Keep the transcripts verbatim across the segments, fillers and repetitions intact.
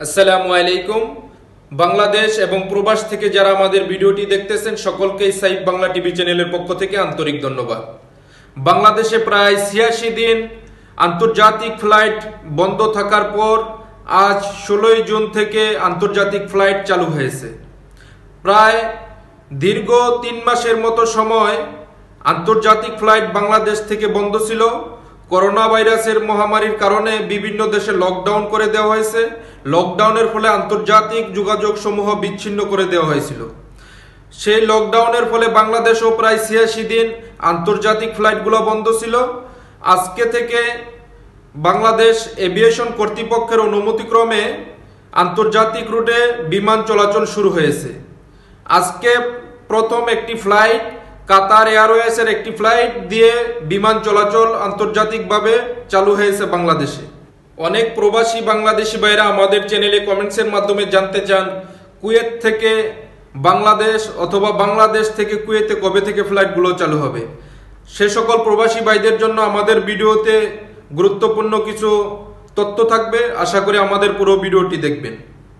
আসসালামু আলাইকুম। বাংলাদেশ এবং প্রবাস থেকে যারা আমাদের ভিডিওটি দেখতেছেন সকলকে সাইফ বাংলা টিভি চ্যানেলের পক্ষ থেকে আন্তরিক ধন্যবাদ। বাংলাদেশে প্রায় ছিয়াশি দিন আন্তর্জাতিক ফ্লাইট বন্ধ থাকার পর আজ ষোলোই জুন থেকে আন্তর্জাতিক ফ্লাইট চালু হয়েছে। প্রায় দীর্ঘ তিন মাসের মতো সময় আন্তর্জাতিক ফ্লাইট বাংলাদেশ থেকে বন্ধ ছিল। করোনা ভাইরাসের মহামারীর কারণে বিভিন্ন দেশে লকডাউন করে দেওয়া হয়েছে। লকডাউনের ফলে আন্তর্জাতিক যোগাযোগ সমূহ বিচ্ছিন্ন করে দেওয়া হয়েছিল। সেই লকডাউনের ফলে বাংলাদেশেও প্রায় ছিয়াশি দিন আন্তর্জাতিক ফ্লাইটগুলো বন্ধ ছিল। আজকে থেকে বাংলাদেশ এভিয়েশন কর্তৃপক্ষের অনুমতিক্রমে আন্তর্জাতিক রুটে বিমান চলাচল শুরু হয়েছে। আজকে প্রথম একটি ফ্লাইট কাতার এয়ারওয়েজের একটি ফ্লাইট দিয়ে বিমান চলাচল আন্তর্জাতিকভাবে চালু হয়েছে বাংলাদেশে। অনেক প্রবাসী বাংলাদেশি ভাইরা আমাদের চ্যানেলে কমেন্টসের মাধ্যমে জানতে চান কুয়েত থেকে বাংলাদেশ অথবা বাংলাদেশ থেকে কুয়েতে কবে থেকে ফ্লাইটগুলো চালু হবে। সে সকল প্রবাসী ভাইদের জন্য আমাদের ভিডিওতে গুরুত্বপূর্ণ কিছু তথ্য থাকবে, আশা করি আমাদের পুরো ভিডিওটি দেখবেন।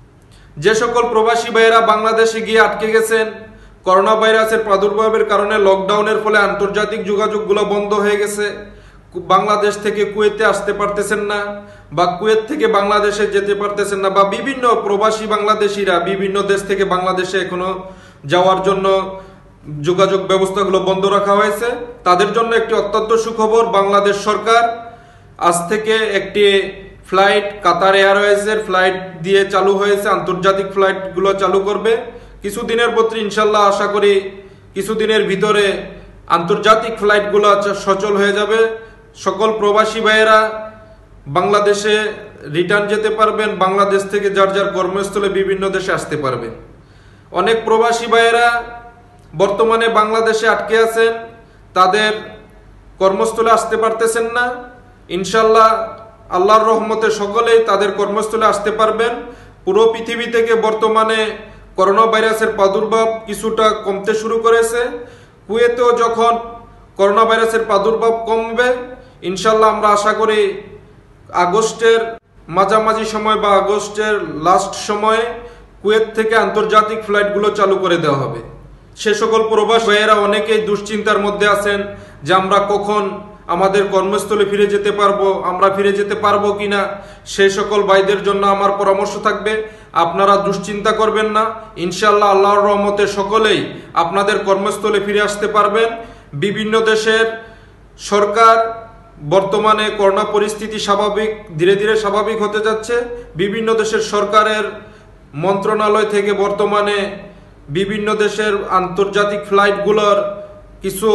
যে সকল প্রবাসী ভাইয়েরা বাংলাদেশে গিয়ে আটকে গেছেন, করোনা ভাইরাসের প্রাদুর্ভাবের কারণে লকডাউনের ফলে আন্তর্জাতিক যোগাযোগগুলো বন্ধ হয়ে গেছে, বাংলাদেশ থেকে কুয়েতে আসতে পারতেছেন না বা কুয়েত থেকে বাংলাদেশে যেতে পারতেছেন না, বা বিভিন্ন প্রবাসী বাংলাদেশিরা বিভিন্ন দেশ থেকে বাংলাদেশে এখনো যাওয়ার জন্য যোগাযোগ ব্যবস্থাগুলো বন্ধ রাখা হয়েছে, তাদের জন্য একটি অত্যন্ত সুখবর। বাংলাদেশ সরকার আজ থেকে একটি ফ্লাইট কাতার এয়ারওয়েজের ফ্লাইট দিয়ে চালু হয়েছে, আন্তর্জাতিক ফ্লাইটগুলো চালু করবে কিছুদিনের মধ্যে ইনশাল্লাহ। আশা করি কিছুদিনের ভিতরে আন্তর্জাতিক ফ্লাইটগুলো সচল হয়ে যাবে। সকল প্রবাসী ভাইয়েরা বাংলাদেশে রিটার্ন যেতে পারবেন, বাংলাদেশ থেকে যার যার কর্মস্থলে বিভিন্ন দেশে আসতে পারবেন। অনেক প্রবাসী ভাইয়েরা বর্তমানে বাংলাদেশে আটকে আছেন, তাদের কর্মস্থলে আসতে পারতেছেন না। ইনশাল্লাহ আল্লাহর রহমতে সকলেই তাদের কর্মস্থলে আসতে পারবেন। পুরো পৃথিবী থেকে বর্তমানে করোনা ভাইরাসের প্রাদুর্ভাব কিছুটা কমতে শুরু করেছে। কুয়েতেও যখন করোনা ভাইরাসের প্রাদুর্ভাব কমবে ইনশাল্লাহ আমরা আশা করি আগস্টের মাঝামাঝি সময় বা আগস্টের লাস্ট সময়ে কুয়েত থেকে আন্তর্জাতিক ফ্লাইটগুলো চালু করে দেওয়া হবে। সে সকল প্রবাস ভাইয়েরা অনেকেই দুশ্চিন্তার মধ্যে আছেন যে আমরা কখন আমাদের কর্মস্থলে ফিরে যেতে পারবো, আমরা ফিরে যেতে পারবো কিনা। সেই সকল ভাইদের জন্য আমার পরামর্শ থাকবে, আপনারা দুশ্চিন্তা করবেন না। ইনশাল্লাহ আল্লাহর রহমতে সকলেই আপনাদের কর্মস্থলে ফিরে আসতে পারবেন। বিভিন্ন দেশের সরকার বর্তমানে করোনা পরিস্থিতি স্বাভাবিক ধীরে ধীরে স্বাভাবিক হতে যাচ্ছে। বিভিন্ন দেশের সরকারের মন্ত্রণালয় থেকে বর্তমানে বিভিন্ন দেশের আন্তর্জাতিক ফ্লাইটগুলোর কিছু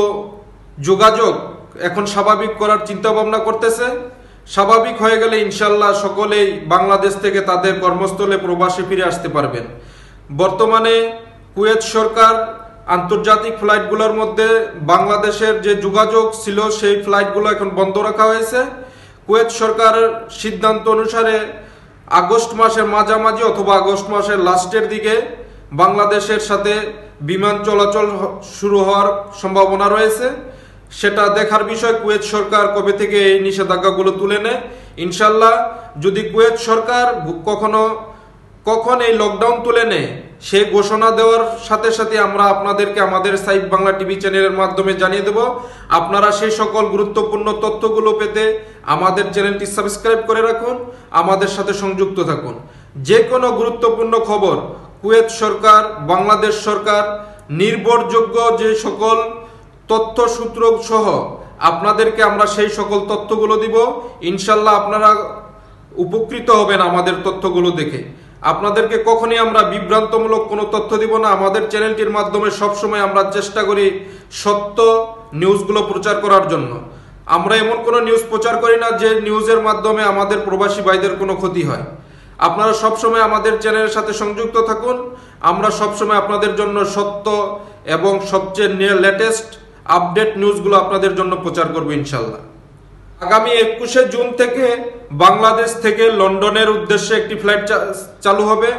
যোগাযোগ এখন স্বাভাবিক করার চিন্তা ভাবনা করতেছে। স্বাভাবিক হয়ে গেলে ইনশাল্লাহ সকলেই বাংলাদেশ থেকে তাদের কর্মস্থলে প্রবাসী ফিরে আসতে পারবেন। বর্তমানে কুয়েত সরকার আন্তর্জাতিক ফ্লাইটগুলোর মধ্যে বাংলাদেশের যে যোগাযোগ ছিল সেই ফ্লাইটগুলো এখন বন্ধ রাখা হয়েছে। কুয়েত সরকারের সিদ্ধান্ত অনুসারে আগস্ট মাসের মাঝামাঝি অথবা আগস্ট মাসের লাস্টের দিকে বাংলাদেশের সাথে বিমান চলাচল শুরু হওয়ার সম্ভাবনা রয়েছে। সেটা দেখার বিষয় কুয়েত সরকার কবে থেকে এই নিষেধাজ্ঞাগুলো তুলে নেয়। ইনশাল্লাহ যদি কুয়েত সরকার কখনো কখন এই লকডাউন তুলে নেয় সেই ঘোষণা দেওয়ার সাথে সাথে আমরা আপনাদেরকে আমাদের সাইফ বাংলা টিভি চ্যানেলের মাধ্যমে জানিয়ে দেব। আপনারা সেই সকল গুরুত্বপূর্ণ তথ্যগুলো পেতে আমাদের চ্যানেলটি সাবস্ক্রাইব করে রাখুন, আমাদের সাথে সংযুক্ত থাকুন। যে কোনো গুরুত্বপূর্ণ খবর কুয়েত সরকার, বাংলাদেশ সরকার নির্ভরযোগ্য যে সকল তথ্য সূত্র সহ আপনাদেরকে আমরা সেই সকল তথ্যগুলো দিব। ইনশাল্লাহ আপনারা উপকৃত হবেন আমাদের তথ্যগুলো দেখে। আপনাদেরকে কখনই আমরা বিভ্রান্তমূলক কোনো তথ্য দিব না। আমাদের চ্যানেলটির মাধ্যমে সবসময় আমরা চেষ্টা করি সত্য নিউজগুলো প্রচার করার জন্য। আমরা এমন কোনো নিউজ প্রচার করি না যে নিউজের মাধ্যমে আমাদের প্রবাসী ভাইদের কোনো ক্ষতি হয়। আপনারা সবসময় আমাদের চ্যানেলের সাথে সংযুক্ত থাকুন। আমরা সবসময় আপনাদের জন্য সত্য এবং সবচেয়ে লেটেস্ট আপডেট নিউজগুলো আপনাদের জন্য প্রচার করব ইনশাল্লাহ। আগামী একুশে জুন থেকে বাংলাদেশ থেকে লন্ডনের উদ্দেশ্যে একটি ফ্লাইট চালু হবে।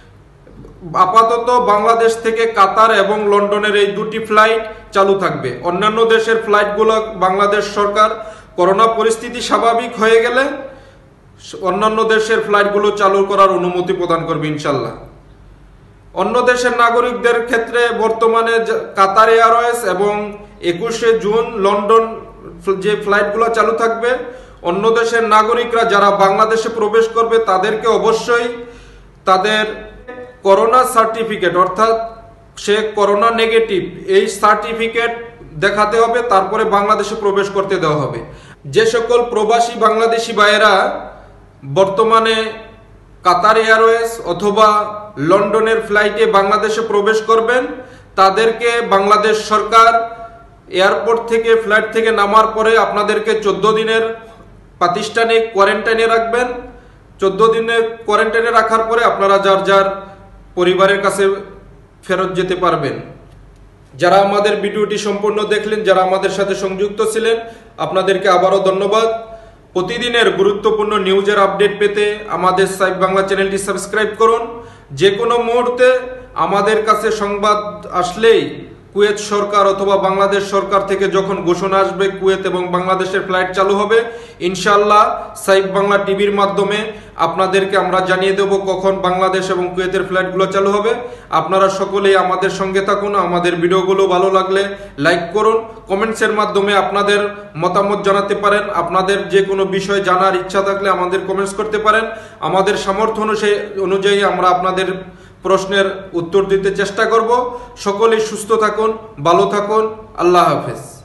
আপাতত বাংলাদেশ থেকে কাতার এবং লন্ডনের এই দুটি ফ্লাইট চালু থাকবে। অন্যান্য দেশের ফ্লাইটগুলো বাংলাদেশ সরকার করোনা পরিস্থিতি স্বাভাবিক হয়ে গেলে অন্যান্য দেশের ফ্লাইটগুলো চালু করার অনুমতি প্রদান করবে ইনশাল্লাহ। অন্য দেশের নাগরিকদের ক্ষেত্রে বর্তমানে কাতার এয়ারওয়েজ এবং একুশে জুন লন্ডন যে ফ্লাইটগুলো চালু থাকবে, অন্য দেশের নাগরিকরা যারা বাংলাদেশে প্রবেশ করবে তাদেরকে অবশ্যই তাদের করোনা সার্টিফিকেট অর্থাৎ সে করোনা নেগেটিভ এই সার্টিফিকেট দেখাতে হবে, তারপরে বাংলাদেশে প্রবেশ করতে দেওয়া হবে। যে সকল প্রবাসী বাংলাদেশি ভাইয়েরা বর্তমানে কাতার এয়ারওয়েজ অথবা লন্ডনের ফ্লাইটে বাংলাদেশে প্রবেশ করবেন, তাদেরকে বাংলাদেশ সরকার এয়ারপোর্ট থেকে ফ্লাইট থেকে নামার পরে আপনাদেরকে চোদ্দ দিনের প্রাতিষ্ঠানিক কোয়ারেন্টাইনে রাখবেন। চোদ্দ দিনের কোয়ারেন্টাইনে রাখার পরে আপনারা যার যার পরিবারের কাছে ফেরত যেতে পারবেন। যারা আমাদের ভিডিওটি সম্পূর্ণ দেখলেন, যারা আমাদের সাথে সংযুক্ত ছিলেন, আপনাদেরকে আবারও ধন্যবাদ। প্রতিদিনের গুরুত্বপূর্ণ নিউজের আপডেট পেতে আমাদের সাইফ বাংলা চ্যানেলটি সাবস্ক্রাইব করুন। যে কোনো মুহূর্তে আমাদের কাছে সংবাদ আসলেই কুয়েত সরকার অথবা বাংলাদেশ সরকার থেকে যখন ঘোষণা আসবে কুয়েত এবং বাংলাদেশের ফ্লাইট চালু হবে, ইনশাআল্লাহ সাইফ বাংলা টিভির মাধ্যমে আপনাদেরকে আমরা জানিয়ে দেব কখন বাংলাদেশ এবং কুয়েতের ফ্লাইটগুলো চালু হবে। আপনারা সকলেই আমাদের সঙ্গে থাকুন। আমাদের ভিডিওগুলো ভালো লাগলে লাইক করুন, কমেন্টসের মাধ্যমে আপনাদের মতামত জানাতে পারেন। আপনাদের যে কোনো বিষয় জানার ইচ্ছা থাকলে আমাদের কমেন্টস করতে পারেন। আমাদের সামর্থ্য অনুযায়ী অনুযায়ী আমরা আপনাদের প্রশ্নের উত্তর দিতে চেষ্টা করব। সকলেই সুস্থ থাকুন, ভালো থাকুন। আল্লাহ হাফেজ।